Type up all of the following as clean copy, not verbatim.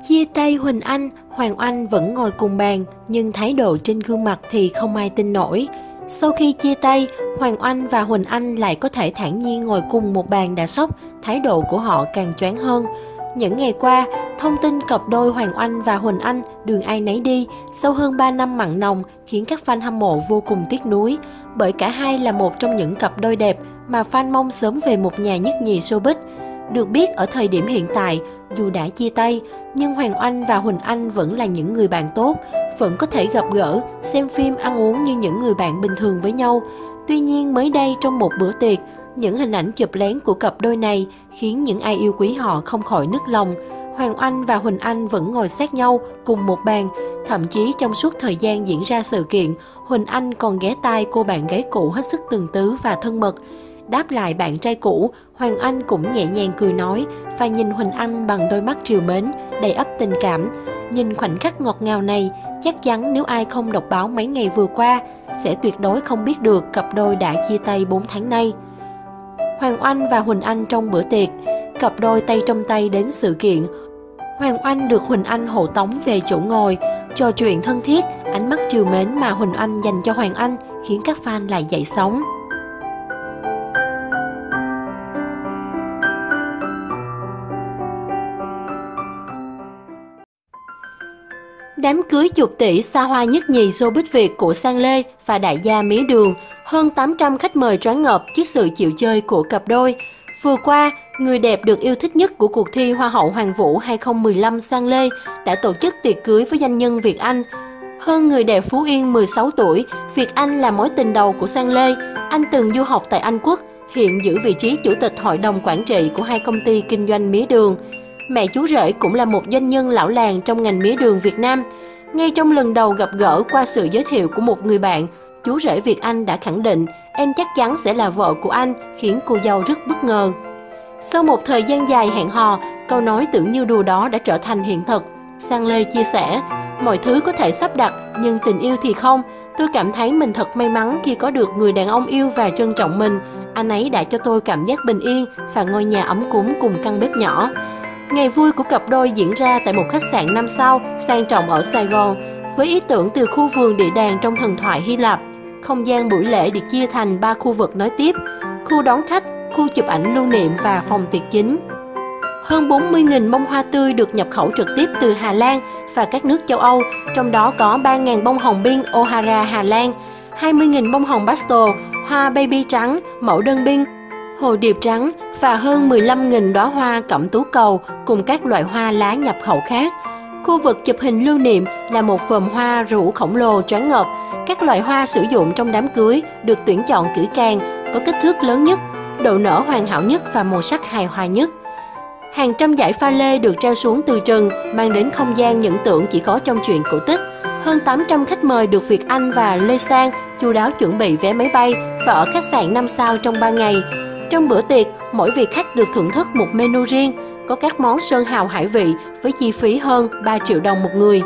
Chia tay Huỳnh Anh, Hoàng Oanh vẫn ngồi cùng bàn, nhưng thái độ trên gương mặt thì không ai tin nổi. Sau khi chia tay, Hoàng Oanh và Huỳnh Anh lại có thể thản nhiên ngồi cùng một bàn đã sốc, thái độ của họ càng choáng hơn. Những ngày qua, thông tin cặp đôi Hoàng Oanh và Huỳnh Anh đường ai nấy đi sau hơn 3 năm mặn nồng khiến các fan hâm mộ vô cùng tiếc nuối, bởi cả hai là một trong những cặp đôi đẹp mà fan mong sớm về một nhà nhất nhì showbiz. Được biết ở thời điểm hiện tại, dù đã chia tay, nhưng Hoàng Oanh và Huỳnh Anh vẫn là những người bạn tốt, vẫn có thể gặp gỡ, xem phim, ăn uống như những người bạn bình thường với nhau. Tuy nhiên mới đây trong một bữa tiệc, những hình ảnh chụp lén của cặp đôi này khiến những ai yêu quý họ không khỏi nức lòng. Hoàng Oanh và Huỳnh Anh vẫn ngồi sát nhau cùng một bàn, thậm chí trong suốt thời gian diễn ra sự kiện, Huỳnh Anh còn ghé tai cô bạn gái cũ hết sức từng tứ và thân mật. Đáp lại bạn trai cũ, Hoàng Anh cũng nhẹ nhàng cười nói và nhìn Huỳnh Anh bằng đôi mắt trìu mến, đầy ắp tình cảm. Nhìn khoảnh khắc ngọt ngào này, chắc chắn nếu ai không đọc báo mấy ngày vừa qua, sẽ tuyệt đối không biết được cặp đôi đã chia tay 4 tháng nay. Hoàng Oanh và Huỳnh Anh trong bữa tiệc, cặp đôi tay trong tay đến sự kiện. Hoàng Oanh được Huỳnh Anh hộ tống về chỗ ngồi, trò chuyện thân thiết, ánh mắt trìu mến mà Huỳnh Anh dành cho Hoàng Anh khiến các fan lại dậy sóng. Đám cưới chục tỷ xa hoa nhất nhì showbiz Việt của Sang Lê và đại gia mía đường, hơn 800 khách mời choáng ngợp trước sự chịu chơi của cặp đôi. Vừa qua, người đẹp được yêu thích nhất của cuộc thi Hoa hậu Hoàng vũ 2015 Sang Lê đã tổ chức tiệc cưới với doanh nhân Việt Anh. Hơn người đẹp Phú Yên 16 tuổi, Việt Anh là mối tình đầu của Sang Lê. Anh từng du học tại Anh Quốc, hiện giữ vị trí chủ tịch hội đồng quản trị của hai công ty kinh doanh mía đường. Mẹ chú rể cũng là một doanh nhân lão làng trong ngành mía đường Việt Nam. Ngay trong lần đầu gặp gỡ qua sự giới thiệu của một người bạn, chú rể Việt Anh đã khẳng định em chắc chắn sẽ là vợ của anh, khiến cô dâu rất bất ngờ. Sau một thời gian dài hẹn hò, câu nói tưởng như đùa đó đã trở thành hiện thực. Sang Lê chia sẻ, mọi thứ có thể sắp đặt, nhưng tình yêu thì không. Tôi cảm thấy mình thật may mắn khi có được người đàn ông yêu và trân trọng mình. Anh ấy đã cho tôi cảm giác bình yên và ngôi nhà ấm cúng cùng căn bếp nhỏ. Ngày vui của cặp đôi diễn ra tại một khách sạn 5 sao sang trọng ở Sài Gòn, với ý tưởng từ khu vườn địa đàng trong thần thoại Hy Lạp. Không gian buổi lễ được chia thành 3 khu vực nối tiếp: khu đón khách, khu chụp ảnh lưu niệm và phòng tiệc chính. Hơn 40.000 bông hoa tươi được nhập khẩu trực tiếp từ Hà Lan và các nước châu Âu, trong đó có 3.000 bông hồng pink O'Hara Hà Lan, 20.000 bông hồng pastel, hoa baby trắng, mẫu đơn pink, hồ điệp trắng và hơn 15.000 đóa hoa cẩm tú cầu cùng các loại hoa lá nhập khẩu khác. Khu vực chụp hình lưu niệm là một vòm hoa rủ khổng lồ choáng ngợp. Các loại hoa sử dụng trong đám cưới được tuyển chọn kỹ càng, có kích thước lớn nhất, độ nở hoàn hảo nhất và màu sắc hài hòa nhất. Hàng trăm dải pha lê được treo xuống từ trần, mang đến không gian những tưởng chỉ có trong truyện cổ tích. Hơn 800 khách mời được Việt Anh và Lê Sang chu đáo chuẩn bị vé máy bay và ở khách sạn 5 sao trong 3 ngày. Trong bữa tiệc, mỗi vị khách được thưởng thức một menu riêng, có các món sơn hào hải vị với chi phí hơn 3 triệu đồng một người.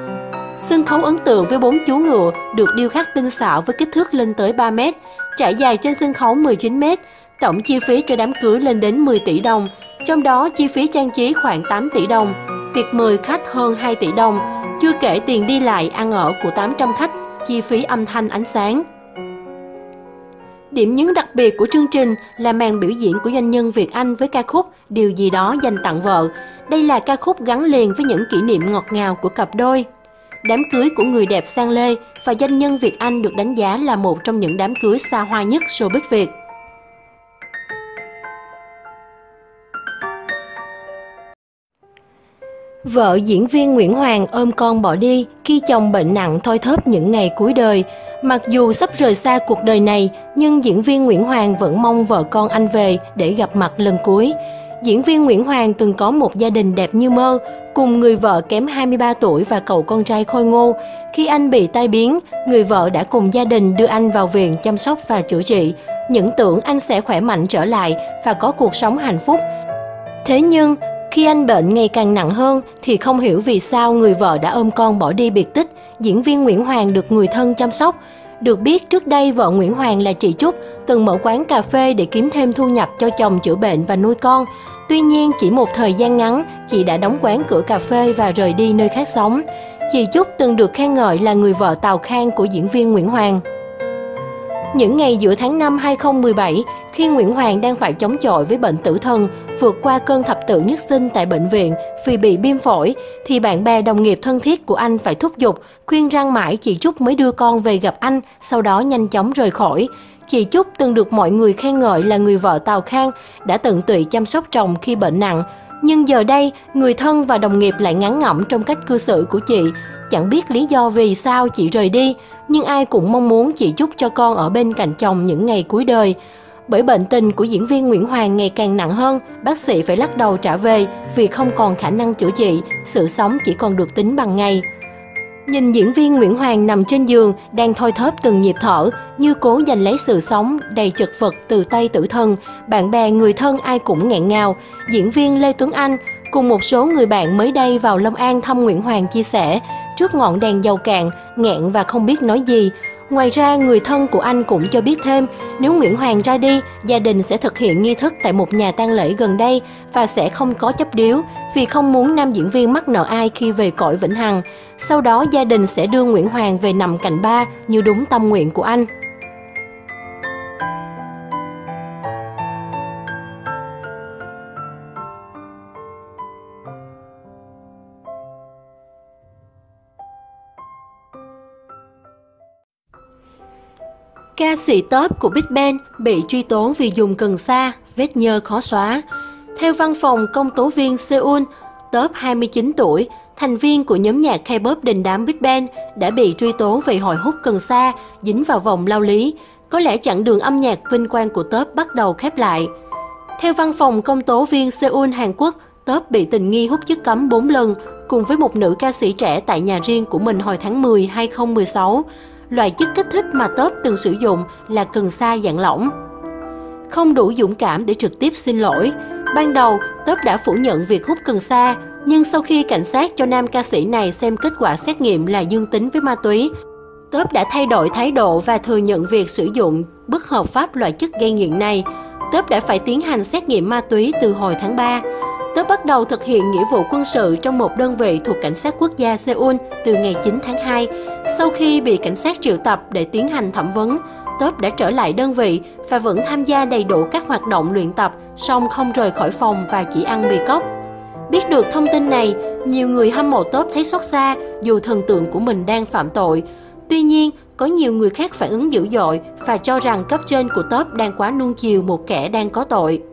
Sân khấu ấn tượng với 4 chú ngựa được điêu khắc tinh xảo với kích thước lên tới 3 mét, trải dài trên sân khấu 19 mét. Tổng chi phí cho đám cưới lên đến 10 tỷ đồng, trong đó chi phí trang trí khoảng 8 tỷ đồng, tiệc mời khách hơn 2 tỷ đồng, chưa kể tiền đi lại ăn ở của 800 khách, chi phí âm thanh ánh sáng. Điểm nhấn đặc biệt của chương trình là màn biểu diễn của doanh nhân Việt Anh với ca khúc Điều gì đó dành tặng vợ. Đây là ca khúc gắn liền với những kỷ niệm ngọt ngào của cặp đôi. Đám cưới của người đẹp Sang Lê và doanh nhân Việt Anh được đánh giá là một trong những đám cưới xa hoa nhất showbiz Việt. Vợ diễn viên Nguyễn Hoàng ôm con bỏ đi khi chồng bệnh nặng thoi thóp những ngày cuối đời. Mặc dù sắp rời xa cuộc đời này, nhưng diễn viên Nguyễn Hoàng vẫn mong vợ con anh về để gặp mặt lần cuối. Diễn viên Nguyễn Hoàng từng có một gia đình đẹp như mơ, cùng người vợ kém 23 tuổi và cậu con trai khôi ngô. Khi anh bị tai biến, người vợ đã cùng gia đình đưa anh vào viện chăm sóc và chữa trị, những tưởng anh sẽ khỏe mạnh trở lại và có cuộc sống hạnh phúc. Thế nhưng, khi anh bệnh ngày càng nặng hơn thì không hiểu vì sao người vợ đã ôm con bỏ đi biệt tích. Diễn viên Nguyễn Hoàng được người thân chăm sóc. Được biết, trước đây vợ Nguyễn Hoàng là chị Trúc từng mở quán cà phê để kiếm thêm thu nhập cho chồng chữa bệnh và nuôi con. Tuy nhiên, chỉ một thời gian ngắn, chị đã đóng quán cửa cà phê và rời đi nơi khác sống. Chị Trúc từng được khen ngợi là người vợ Tào Khang của diễn viên Nguyễn Hoàng. Những ngày giữa tháng 5 2017, khi Nguyễn Hoàng đang phải chống chọi với bệnh tử thần, vượt qua cơn thập tử nhất sinh tại bệnh viện vì bị viêm phổi, thì bạn bè đồng nghiệp thân thiết của anh phải thúc giục, khuyên răn mãi chị Trúc mới đưa con về gặp anh, sau đó nhanh chóng rời khỏi. Chị Trúc từng được mọi người khen ngợi là người vợ Tào Khang, đã tận tụy chăm sóc chồng khi bệnh nặng. Nhưng giờ đây, người thân và đồng nghiệp lại ngán ngẩm trong cách cư xử của chị. Chẳng biết lý do vì sao chị rời đi, nhưng ai cũng mong muốn chị Trúc cho con ở bên cạnh chồng những ngày cuối đời. Bởi bệnh tình của diễn viên Nguyễn Hoàng ngày càng nặng hơn, bác sĩ phải lắc đầu trả về vì không còn khả năng chữa trị, sự sống chỉ còn được tính bằng ngày. Nhìn diễn viên Nguyễn Hoàng nằm trên giường, đang thoi thóp từng nhịp thở, như cố giành lấy sự sống, đầy chật vật từ tay tử thần, bạn bè người thân ai cũng nghẹn ngào. Diễn viên Lê Tuấn Anh cùng một số người bạn mới đây vào Long An thăm Nguyễn Hoàng chia sẻ, trước ngọn đèn dầu cạn, nghẹn và không biết nói gì. Ngoài ra, người thân của anh cũng cho biết thêm, nếu Nguyễn Hoàng ra đi, gia đình sẽ thực hiện nghi thức tại một nhà tang lễ gần đây và sẽ không có chấp điếu vì không muốn nam diễn viên mắc nợ ai khi về cõi vĩnh hằng. Sau đó, gia đình sẽ đưa Nguyễn Hoàng về nằm cạnh ba như đúng tâm nguyện của anh. Ca sĩ top của Big Bang bị truy tố vì dùng cần sa, vết nhơ khó xóa. Theo văn phòng công tố viên Seoul, top 29 tuổi, thành viên của nhóm nhạc K-pop đình đám Big Bang đã bị truy tố vì hội hút cần sa, dính vào vòng lao lý. Có lẽ chặng đường âm nhạc vinh quang của top bắt đầu khép lại. Theo văn phòng công tố viên Seoul, Hàn Quốc, top bị tình nghi hút chất cấm 4 lần cùng với một nữ ca sĩ trẻ tại nhà riêng của mình hồi tháng 10 2016. Loại chất kích thích mà top từng sử dụng là cần sa dạng lỏng. Không đủ dũng cảm để trực tiếp xin lỗi. Ban đầu, top đã phủ nhận việc hút cần sa, nhưng sau khi cảnh sát cho nam ca sĩ này xem kết quả xét nghiệm là dương tính với ma túy, top đã thay đổi thái độ và thừa nhận việc sử dụng bất hợp pháp loại chất gây nghiện này. Top đã phải tiến hành xét nghiệm ma túy từ hồi tháng 3. Top bắt đầu thực hiện nghĩa vụ quân sự trong một đơn vị thuộc Cảnh sát quốc gia Seoul từ ngày 9 tháng 2. Sau khi bị cảnh sát triệu tập để tiến hành thẩm vấn, top đã trở lại đơn vị và vẫn tham gia đầy đủ các hoạt động luyện tập, song không rời khỏi phòng và chỉ ăn mì cốc. Biết được thông tin này, nhiều người hâm mộ top thấy xót xa dù thần tượng của mình đang phạm tội. Tuy nhiên, có nhiều người khác phản ứng dữ dội và cho rằng cấp trên của top đang quá nuông chiều một kẻ đang có tội.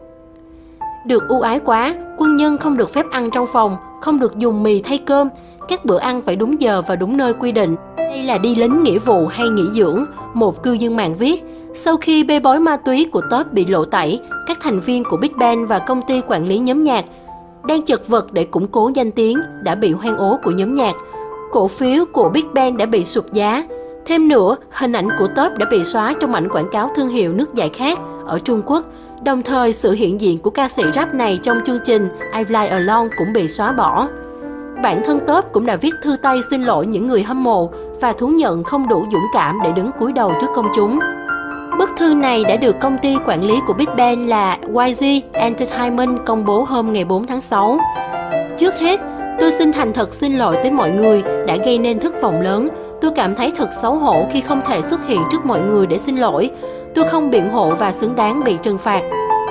Được ưu ái quá, quân nhân không được phép ăn trong phòng, không được dùng mì thay cơm, các bữa ăn phải đúng giờ và đúng nơi quy định. Đây là đi lính nghĩa vụ hay nghỉ dưỡng, một cư dân mạng viết. Sau khi bê bối ma túy của top bị lộ tẩy, các thành viên của Big Bang và công ty quản lý nhóm nhạc đang chật vật để củng cố danh tiếng đã bị hoen ố của nhóm nhạc. Cổ phiếu của Big Bang đã bị sụt giá. Thêm nữa, hình ảnh của top đã bị xóa trong ảnh quảng cáo thương hiệu nước giải khát ở Trung Quốc. Đồng thời, sự hiện diện của ca sĩ rap này trong chương trình I Fly Alone cũng bị xóa bỏ. Bản thân top cũng đã viết thư tay xin lỗi những người hâm mộ và thú nhận không đủ dũng cảm để đứng cúi đầu trước công chúng. Bức thư này đã được công ty quản lý của Big Bang là YG Entertainment công bố hôm ngày 4 tháng 6. Trước hết, tôi xin thành thật xin lỗi tới mọi người đã gây nên thất vọng lớn. Tôi cảm thấy thật xấu hổ khi không thể xuất hiện trước mọi người để xin lỗi. Tôi không biện hộ và xứng đáng bị trừng phạt.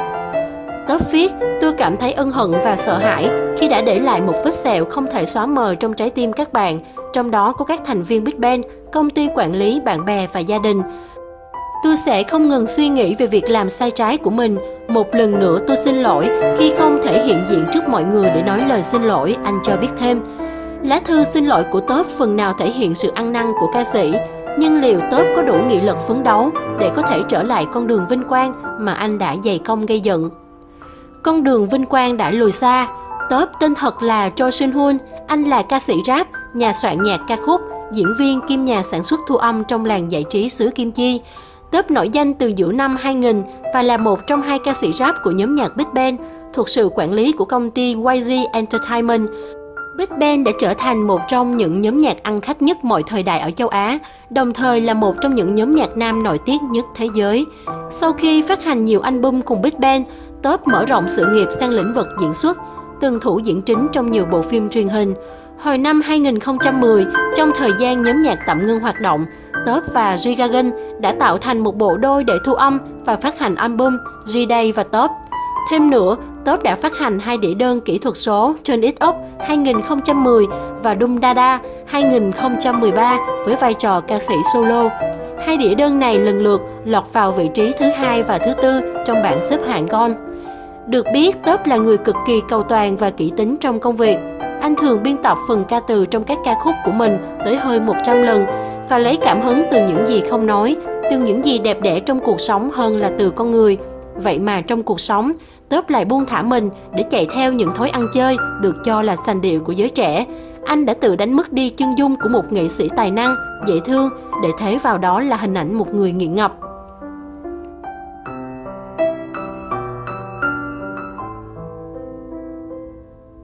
Top viết, tôi cảm thấy ân hận và sợ hãi khi đã để lại một vết sẹo không thể xóa mờ trong trái tim các bạn, trong đó có các thành viên Big Bang, công ty quản lý, bạn bè và gia đình. Tôi sẽ không ngừng suy nghĩ về việc làm sai trái của mình. Một lần nữa tôi xin lỗi khi không thể hiện diện trước mọi người để nói lời xin lỗi, anh cho biết thêm. Lá thư xin lỗi của top phần nào thể hiện sự ăn năn của ca sĩ, nhưng liệu top có đủ nghị lực phấn đấu để có thể trở lại con đường vinh quang mà anh đã dày công gây dựng? Con đường vinh quang đã lùi xa. Top tên thật là Choi Shin Hoon, anh là ca sĩ rap, nhà soạn nhạc ca khúc, diễn viên kiêm nhà sản xuất thu âm trong làng giải trí xứ Kim Chi. Top nổi danh từ giữa năm 2000 và là một trong hai ca sĩ rap của nhóm nhạc Big Bang thuộc sự quản lý của công ty YG Entertainment. Big Bang đã trở thành một trong những nhóm nhạc ăn khách nhất mọi thời đại ở châu Á, đồng thời là một trong những nhóm nhạc nam nổi tiếng nhất thế giới. Sau khi phát hành nhiều album cùng Big Bang, Top mở rộng sự nghiệp sang lĩnh vực diễn xuất, từng thủ diễn chính trong nhiều bộ phim truyền hình. Hồi năm 2010, trong thời gian nhóm nhạc tạm ngưng hoạt động, Top và G-Dragon đã tạo thành một bộ đôi để thu âm và phát hành album G-Day và Top. Thêm nữa, Top đã phát hành 2 đĩa đơn kỹ thuật số Turn It Up 2010 và Doom Dada 2013 với vai trò ca sĩ solo. 2 đĩa đơn này lần lượt lọt vào vị trí thứ 2 và thứ 4 trong bảng xếp hạng Gon. Được biết, Top là người cực kỳ cầu toàn và kỹ tính trong công việc. Anh thường biên tập phần ca từ trong các ca khúc của mình tới hơn 100 lần và lấy cảm hứng từ những gì không nói, từ những gì đẹp đẽ trong cuộc sống hơn là từ con người. Vậy mà trong cuộc sống, Top lại buông thả mình để chạy theo những thói ăn chơi được cho là sành điệu của giới trẻ. Anh đã tự đánh mất đi chân dung của một nghệ sĩ tài năng, dễ thương để thế vào đó là hình ảnh một người nghiện ngập.